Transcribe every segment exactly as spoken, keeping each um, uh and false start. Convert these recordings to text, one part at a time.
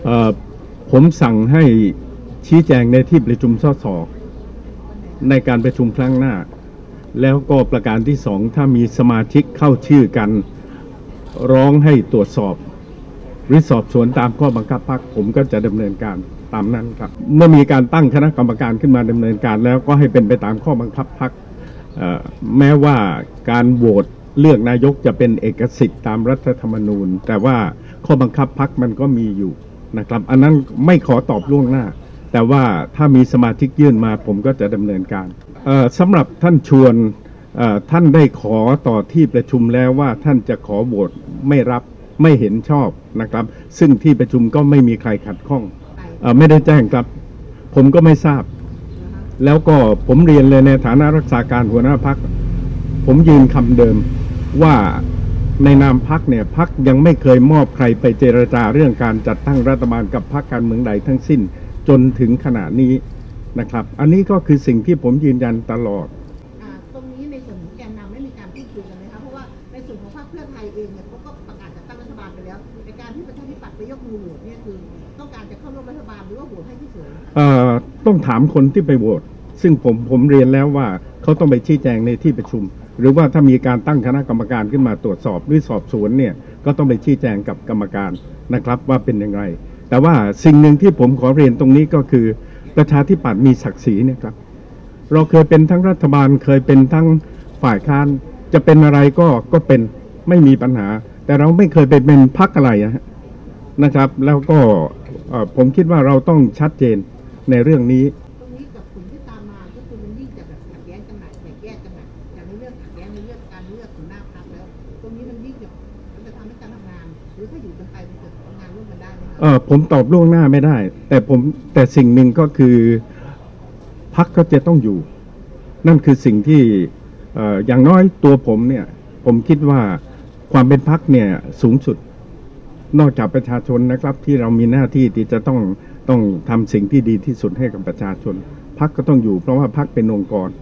ผมสั่งให้ชี้แจงในที่ประชุมสสในการประชุมครั้งหน้าแล้วก็ประการที่สองถ้ามีสมาชิกเข้าชื่อกันร้องให้ตรวจสอบหรือสอบสวนตามข้อบังคับพรรคผมก็จะดำเนินการตามนั้นครับเมื่อมีการตั้งคณะกรรมการขึ้นมาดำเนินการแล้วก็ให้เป็นไปตามข้อบังคับพรรคแม้ว่าการโหวตเลือกนายกจะเป็นเอกสิทธิ์ตามรัฐธรรมนูญแต่ว่าข้อบังคับพรรคมันก็มีอยู่นะครับอันนั้นไม่ขอตอบล่วงหน้าแต่ว่าถ้ามีสมาชิกยื่นมาผมก็จะดำเนินการสำหรับท่านชวนท่านได้ขอต่อที่ประชุมแล้วว่าท่านจะขอโหวตไม่รับไม่เห็นชอบนะครับซึ่งที่ประชุมก็ไม่มีใครขัดข้องไม่ได้แจ้งครับผมก็ไม่ทราบแล้วก็ผมเรียนเลยในฐานะรักษาการหัวหน้าพรรคผมยืนคำเดิมว่าในนามพรรคเนี่ยพรรคยังไม่เคยมอบใครไปเจรจาเรื่องการจัดตั้งรัฐบาลกับพรรคการเมืองใดทั้งสิ้นจนถึงขณะนี้นะครับอันนี้ก็คือสิ่งที่ผมยืนยันตลอดตรงนี้ในส่วนของแกนนำไม่มีการพูดคุยกันไหมคะเพราะว่าในส่วนของพรรคเพื่อไทยเองเนี่ยเขาก็ประกาศจัดตั้งรัฐบาลไปแล้วในการที่ประชาธิปัตย์ไปยกมือโหวตเนี่ยคือต้องการจะเข้าร่วมรัฐบาลหรือว่าโหวตให้เฉยๆต้องถามคนที่ไปโหวตซึ่งผมผมเรียนแล้วว่าเขาต้องไปชี้แจงในที่ประชุมหรือว่าถ้ามีการตั้งคณะกรรมการขึ้นมาตรวจสอบหรือสอบสวนเนี่ยก็ต้องไปชี้แจงกับกรรมการนะครับว่าเป็นอย่างไรแต่ว่าสิ่งหนึ่งที่ผมขอเรียนตรงนี้ก็คือประชาธิปัตย์มีศักดิ์ศรีเนี่ยครับเราเคยเป็นทั้งรัฐบาลเคยเป็นทั้งฝ่ายค้านจะเป็นอะไรก็ก็เป็นไม่มีปัญหาแต่เราไม่เคยไปเป็นพรรคอะไรนะครับแล้วก็ผมคิดว่าเราต้องชัดเจนในเรื่องนี้ตรงนี้กับผลที่ตามมาก็คือมันยิ่งจะแบบขัดแย้งกันหนักแตกแยกกันหนักจากในเรื่องขัดแย้งในเรื่องการเลือกหัวหน้าพรรคแล้วตรงนี้มันยิ่งจะมันจะทำให้การทำงานหรือถ้าอยู่กันไปมันจะทำงานร่วมกันได้ไหมเออผมตอบล่วงหน้าไม่ได้แต่ผมแต่สิ่งหนึ่งก็คือพรรคก็จะต้องอยู่นั่นคือสิ่งที่อย่างน้อยตัวผมเนี่ยผมคิดว่าความเป็นพรรคเนี่ยสูงสุดนอกจากประชาชนนะครับที่เรามีหน้าที่ที่จะต้องต้องทำสิ่งที่ดีที่สุดให้กับประชาชนพรรคก็ต้องอยู่เพราะว่าพรรคเป็นองค์กร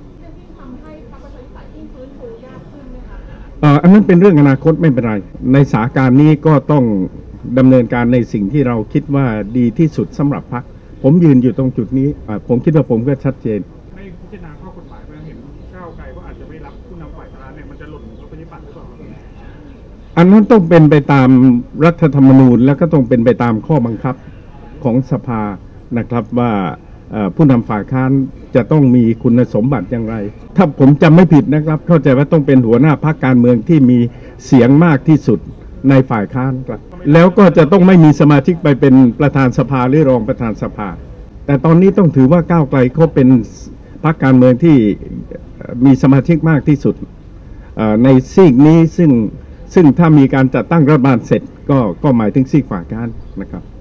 อันนั้นเป็นเรื่องอนาคตไม่เป็นไรในสถานการณ์นี้ก็ต้องดำเนินการในสิ่งที่เราคิดว่าดีที่สุดสำหรับพรรคผมยืนอยู่ตรงจุดนี้ผมคิดว่าผมก็ชัดเจนไม่พิจารณาข้อกฎหมายเห็นก้าวไกลก็อาจจะไม่รับผู้นำฝ่ายค้านเนี่ยมันจะหล่นประชาธิปัตย์หรือเปล่าอันนั้นต้องเป็นไปตามรัฐธรรมนูญแล้วก็ต้องเป็นไปตามข้อบังคับของสภานะครับว่าผู้นำฝ่ายค้านจะต้องมีคุณสมบัติอย่างไรถ้าผมจำไม่ผิดนะครับเข้าใจว่าต้องเป็นหัวหน้าพรรคการเมืองที่มีเสียงมากที่สุดในฝ่ายค้านครับแล้วก็จะต้องไม่มีสมาชิกไปเป็นประธานสภาหรือรองประธานสภาแต่ตอนนี้ต้องถือว่าก้าวไกลเขาเป็นพรรคการเมืองที่มีสมาชิกมากที่สุดในซีกนี้ซึ่งซึ่งถ้ามีการจัดตั้งรัฐบาลเสร็จก็ก็หมายถึงซีกฝ่ายค้านนะครับ